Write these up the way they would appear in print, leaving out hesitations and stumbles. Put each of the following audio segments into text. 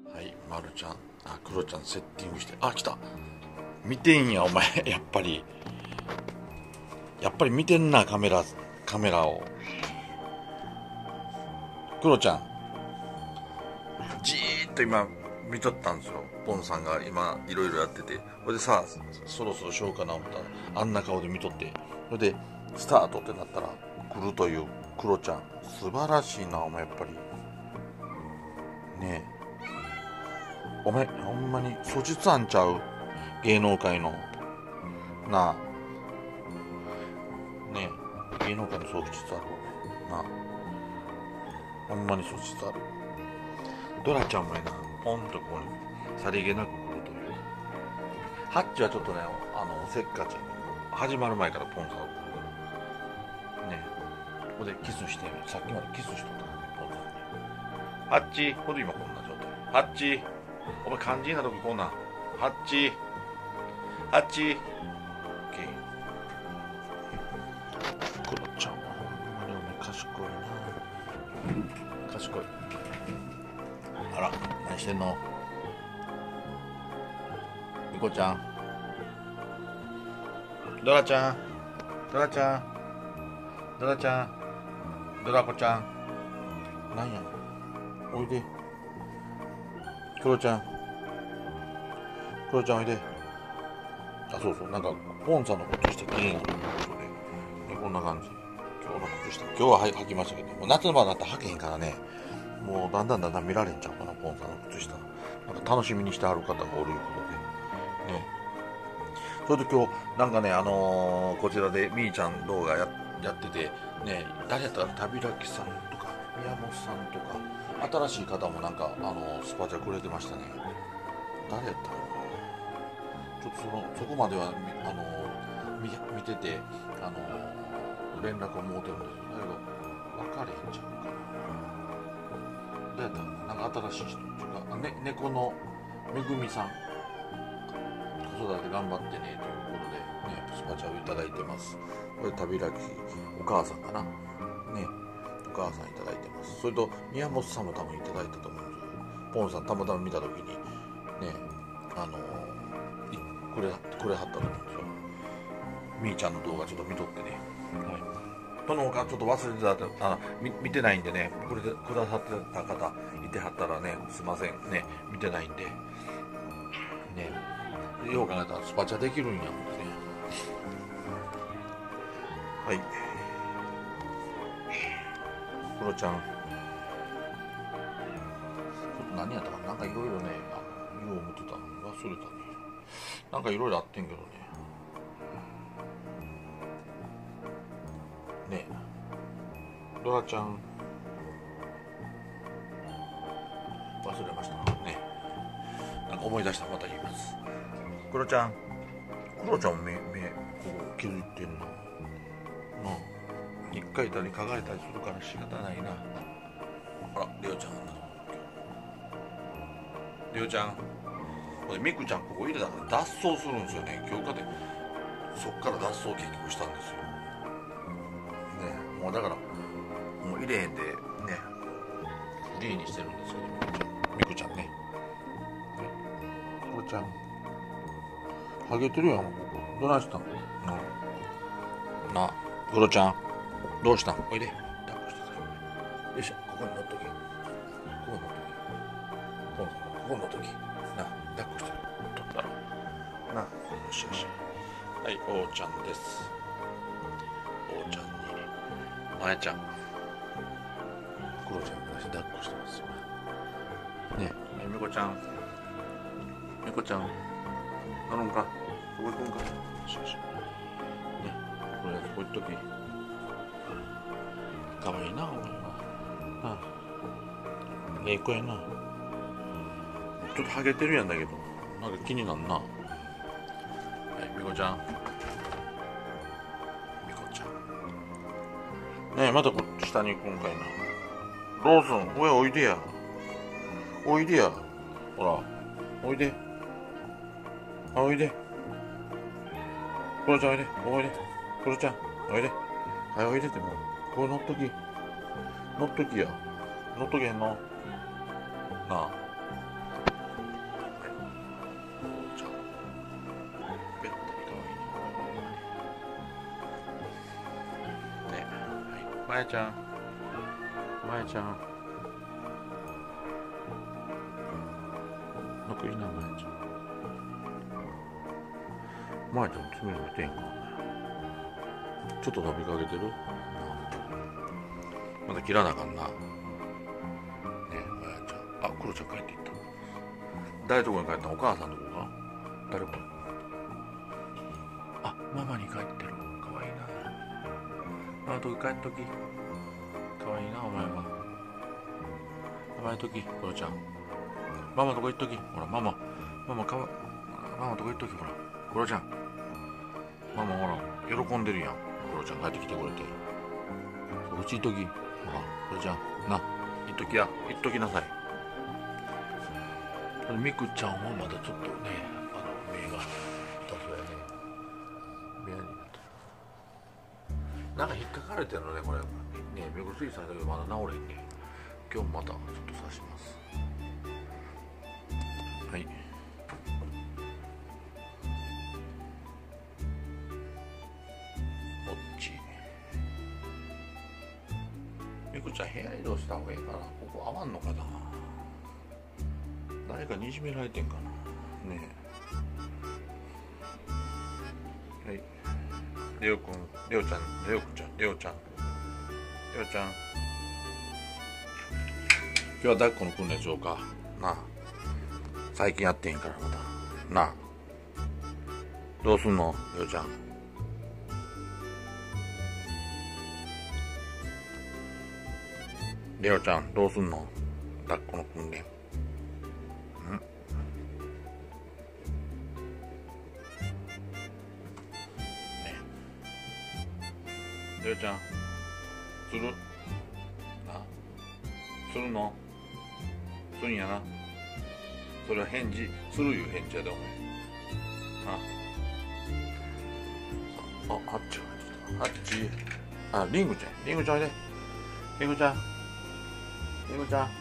はい、まるちゃん、クロちゃんセッティングして、来た。見てんや、お前。やっぱり見てんな、カメラを。クロちゃん、じーっと今、見とったんですよ。ポンさんが今、いろいろやってて。それでさ、そろそろしようかな思ったら、あんな顔で見とって。それで、スタートってなったら、来るというクロちゃん。素晴らしいな、お前、やっぱり。ねえ。お前、ほんまに素質あんちゃう、芸能界の。なあ。ねえ。芸能界の素質ある。なあ。ほんまに素質ある。ドラちゃんもやな。ポンとここに、さりげなく来るという。ハッチはちょっとね、せっかちゃん。始まる前からポンさんが来るから。ねえ。ここでキスして、さっきまでキスしとったからね、ポンさんに。ハッチ、ほんで今こんな状態。ハッチ、お前肝心なとここんなん。ハッチ、ハッチ、オッケー。クロちゃんはほんまにお前賢いな。賢い。あら、何してんの？みこちゃん、ドラちゃん、ドラちゃん、ドラちゃん、ドラコちゃん、なんや、おいで。クロちゃん、クロちゃんおいで。そうそう、なんかポンさんの靴下気になるということで、こんな感じ。今日の靴下、今日は履きましたけど、もう夏の場になったら履けへんからね、もうだんだん見られんちゃうかな、ポンさんの靴下。なんか楽しみにしてはる方がおるいうことで。ね。それと今日、なんかね、こちらでみーちゃん動画やってて、ね、誰やったら旅ラキさんとか、宮本さんとか、新しい方もなんか、スパチャくれてましたね。誰やったの？ちょっとそこまでは、見てて、連絡を持てるんですよ。だけど、分かれへんちゃうかな。どうやったの？なんか新しい人っていうか、猫のめぐみさん。子育て頑張ってねということで、ね、スパチャをいただいてます。これ旅ラキお母さんかな、ね、お母さんいただいてます。それと宮本さんも多分いただいたと思うんですよ。ポンさんたまたま見た時にね、くれはったと思うんですよ。みーちゃんの動画ちょっと見とってね、はい、その他ちょっと忘れてた、見てないんでね、これでくださってた方いてはったらね、すいませんね、見てないんでね、よう考えたらスパチャできるんやもんね。はい。クロちゃん。ちょっと何やったかな、なんかいろいろね、よう思ってたの忘れたね。なんかいろいろあってんけどね。ねえ。ドラちゃん。忘れましたね。なんか思い出したらまた言います。クロちゃん。クロちゃんもここ気づいてんの。なあ。一回板に嗅がれたりするから仕方ないな。あら、レオちゃん。レオちゃん。これミクちゃんここ入れたから脱走するんですよね。今日かでそっから脱走結局したんですよ。ね、もうだからもう入れへんでね、フリーにしてるんですけど、ミクちゃんね。クロちゃん。ハゲてるやん、ここ。どないしたん？なあ、クロちゃん。どうしたん？おいで。抱っこしてさ。よいしょ、ここに乗っとけ。ここに乗っとけ。ここに乗っとけ。なあ、抱っこしてる。取ったろ。なあ、よしよし。はい、おーちゃんです。おーちゃんに、まやちゃん。クロちゃんが抱っこしてますよ。ねえ、みこちゃん。みこちゃん。なるんか。そこ行くんか。よしよし。ね、これ、ここ行っとき。かわいいな、お前は。なあ、ええ子やな。ちょっとハゲてるやんだけど、なんか気になんな。はい、みこちゃん。みこちゃん。ねえ、またこっち下に行くんかいな。ローソン、おいでや。おいでや。ほら、おいで。おいで。クロちゃんおいで。おいで。クロちゃん、おいで。はい、おいでってもう。これ乗っとき。乗っときや。乗っとけへんの。なあ。 まやちゃん、まやちゃん、なんかいいな、まやちゃん。まやちゃん爪見てんか。ちょっと飛びかけてる。まだ切らなあかんな。ねえ、まやちゃん。あ、クロちゃん帰っていった。誰とこに帰ったの？お母さんのとこか？誰か？あ、ママに帰ってる。かわいいな。ママとこ帰っとき。かわいいな、お前は。お前とき、クロちゃん。ママとこ行っとき。ほら、ママとこ行っとき、ほら。クロちゃん。ママほら、喜んでるやん。クロちゃん帰ってきてくれて。うち行っとき。ほら、クロちゃん。な、行っときや。行っときなさい。ミクちゃんはまだちょっとね、目が痛そうやね。目になってなんか引っかかれてるのね、これね。目薬されたけどまだ治れんね。今日もまたちょっと刺します。はい。こっち。ミクちゃん部屋移動した方がいいかな。ここ合わんのかな。誰かにいじめられてんかな。ねえ。はい。レオくん、レオちゃん、レオくんちゃん、レオちゃん。レオちゃん。今日は抱っこの訓練しようか。なあ。最近やってへんからまた。なあ。どうすんの、レオちゃん。レオちゃん、どうすんの？抱っこの訓練。レオちゃん、する？な、するの？するんやな。それは返事するいう返事やで、お前。あ、ハッチハッチ。あ、リングちゃん、リングちゃんおいで。リングちゃん、リングちゃん。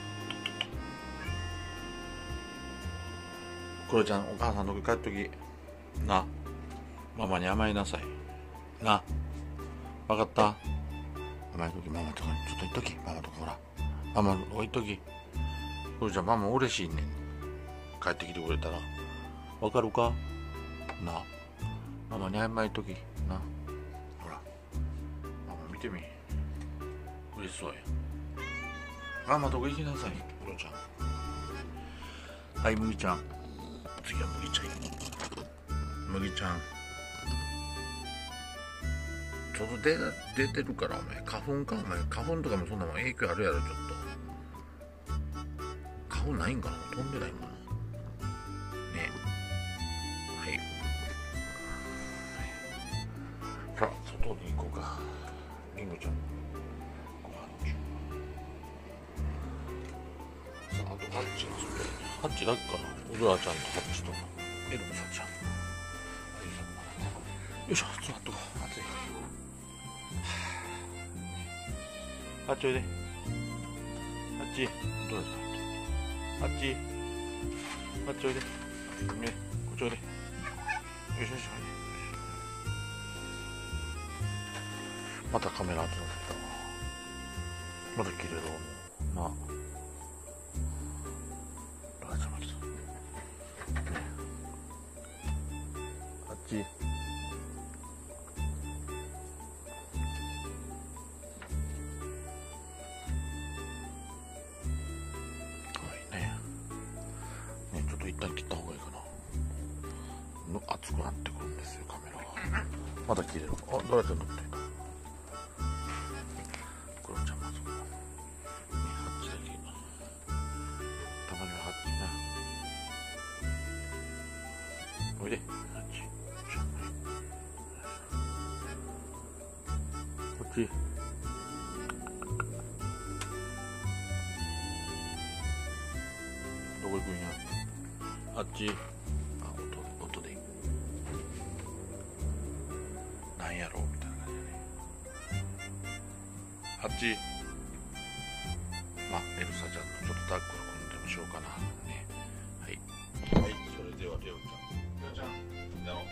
クロちゃん、お母さんのとこ帰っときな。ママに甘えなさいな。分かった？甘えとき、ママとかにちょっと言っとき。ママとかほら、ママのとこ行っとき。クロちゃん、ママ嬉しいねん。帰ってきてくれたら。分かるかな。ママに謝りときな。ほら、ママ見てみ。嬉しそうや。ママとこ行きなさい、クロちゃん。はい、麦ちゃん。次は麦ちゃん。麦ちゃん。ちょっと出てるから、お前。花粉か、お前。花粉とかもそんなもん影響あるやろ、ちょっと。花粉ないんかな？飛んでないもんな。ねえ。はい。さあ、外に行こうか。リンゴちゃん。ご飯中。さあ、あとハッチがそれ。ハッチだけかな。うずらちゃんとハッチとエルサちゃん。よいしょ、座っとこう。暑い。あっちおいで。あっち。どうですか？あっち。あっちおいで。ね、こっちおいで。よいしょよいしょ。またカメラ集まってきたわ。まだ切れるな。あ、集まってた。ね、あっち。一旦切った方がいいかな。熱くなってくるんですよ、カメラが。まだ切れる。あ、どうやって乗ってんの？クロちゃんまず。ハッチだけ。たまにはハッチな。おいで、ハッチ。こっち。どこ行くんや？あっち。あ、音でいい。なんやろうみたいな感じだね。あっち。まあ、エルサちゃんのちょっと抱っこの組んでもしようかな。ね。はい。はい、それではレオちゃん。レオちゃん、やろう。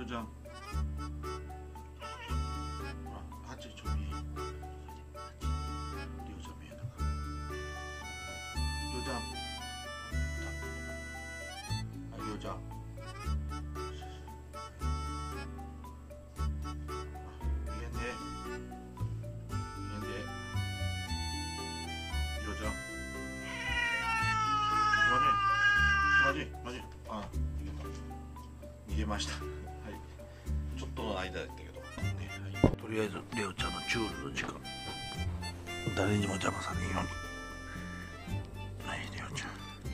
ちゃん。あっちちょい。りょうちゃん見えたか。りょうちゃん。はい、りょうちゃん。見えんで。見えんで。りょうちゃん。マジ。あ、逃げました。はい。ちょっとの間だったけど。ね、はい、とりあえずレオちゃんのチュールの時間。誰にも邪魔されんように。はい、レオちゃん。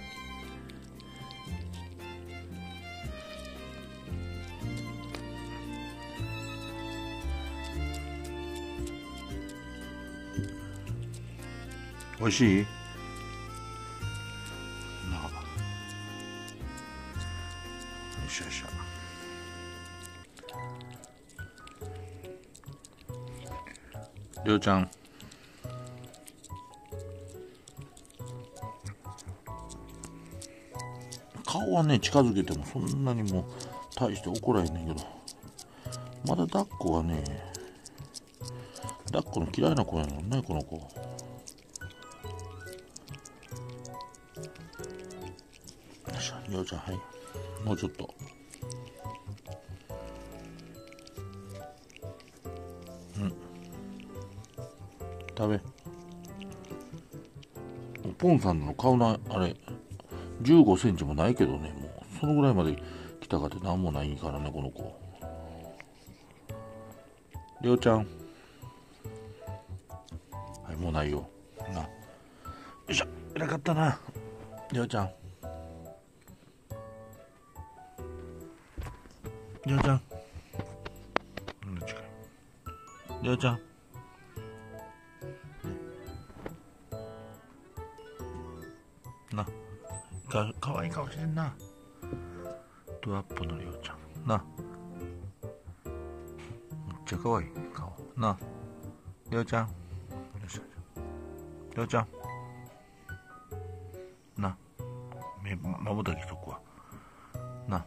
おいしい？なあ。よいしょよいしょ。りょうちゃん。顔はね、近づけてもそんなにも大して怒らへんねんけど、まだ抱っこがね、抱っこの嫌いな子やのね、この子。よいしょ、りょうちゃん、はい。もうちょっと。食べ。ポンさんの顔のあれ15センチもないけどね、もうそのぐらいまで来たかってなんもないからね、この子。りょうちゃん。はい、もうないよ。な。よいしょ、偉かったな。りょうちゃん。りょうちゃん。りょうちゃん。な。かわいい顔してんな。ドアップのりょうちゃん。な。めっちゃかわいい顔。な。りょうちゃん。りょうちゃん。な。まぶたきしとくわ。な。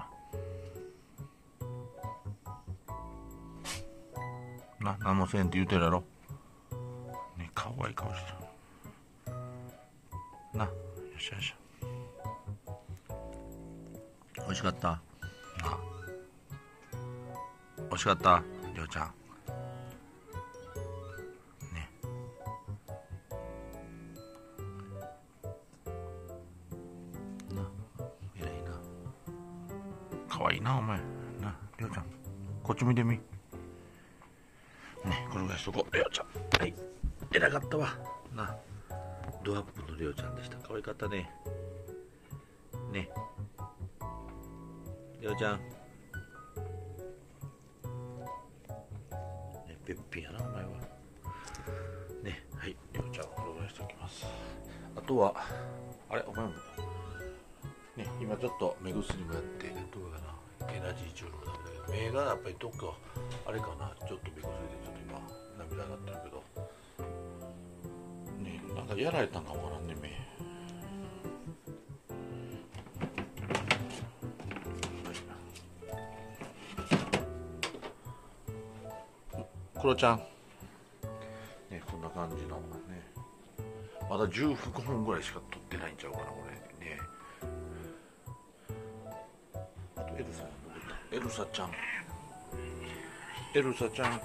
な、何もせんって言うてるやろ。ね、かわいい顔してる。な、よっしゃよっしゃ。おいしかった。な。おいしかった、りょうちゃん。ね。な、偉いな。かわいいな、お前。な、りょうちゃん。こっち見てみ。ね、このぐらいしとこう、りょうちゃん。はい。偉かったわ。な。ドアップのりょうちゃんでした。可愛かったね。ね。りょうちゃん。ね、べっぴんやな、お前は。ね、はい。りょうちゃんをこのぐらいしておきます。あとは、あれ、お前も。ね、今ちょっと目薬もやって、どうかな、エナジー中毒なんだけど、目がやっぱりどっか、あれかな、ちょっと目薬でちょっと今、涙がってるけど。ね、なんかやられたんかわからんね、目。クロちゃん。ね、こんな感じのね。まだ15分ぐらいしか撮ってないんちゃうかな、これね。あとエルサちゃん。エルサちゃん。エルサちゃん。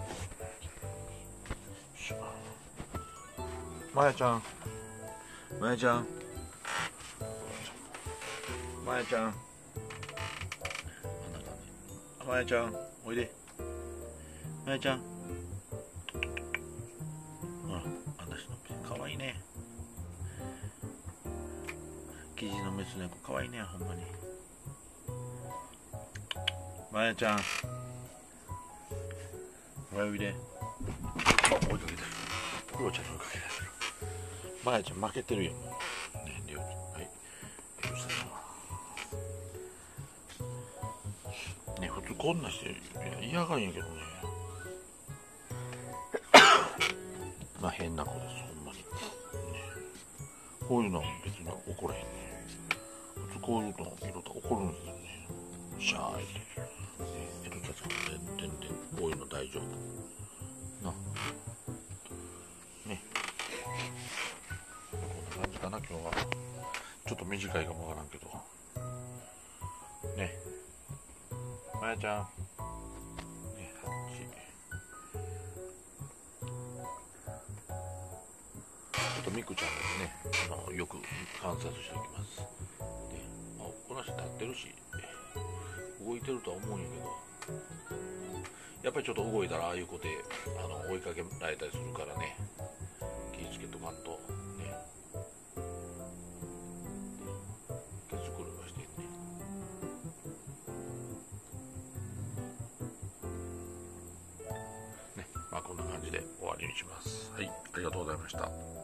マヤちゃん。マヤちゃん。マヤちゃん。マヤちゃん。おいで。マヤちゃん。かわいいね。生地のメス猫かわいいね、ほんまに。まやちゃん、おいで。あ、追いかけてる。クロちゃんに追いかけてる。まやちゃん負けてるよ。ね、りょうちゃん。はい。りょうさん。ね、普通こんなして嫌がんやけどね。まあ変な子です、ほんまに。ね、こういうのは別に怒らへんね。普通こういうの見ると怒るんですよね。シャーイって。ね、エル大丈夫な。ね、こんな感じかな。今日はちょっと短いかもわからんけどね。まやちゃんね、ちょっとみくちゃんですね、よく観察しておきます。で、この人立ってるし動いてるとは思うんやけど、やっぱりちょっと動いたらああいう子で追いかけられたりするからね、気ぃつけとかんとね。毛づくろいはしてんね。ね、まあこんな感じで終わりにします。はい、ありがとうございました。